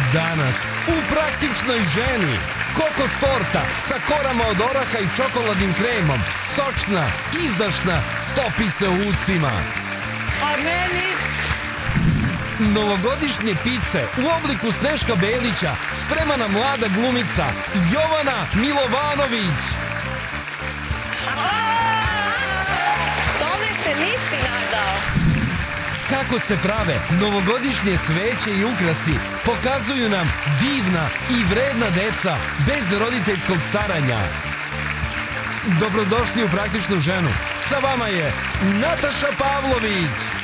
Danas u Praktičnoj ženi kokos torta sa korama od oraha i čokoladnim kremom, sočna, izdašna, topi se u ustima. A meni? Novogodišnje pice u obliku Sneška Belića sprema nam mlada glumica Jovana Milovanović. Tome se nisi nadao. Kako se prave novogodišnje sveće i ukrasi pokazuju nam divna i vredna deca bez roditeljskog staranja. Dobrodošli u Praktičnu ženu. Sa vama je Nataša Pavlović.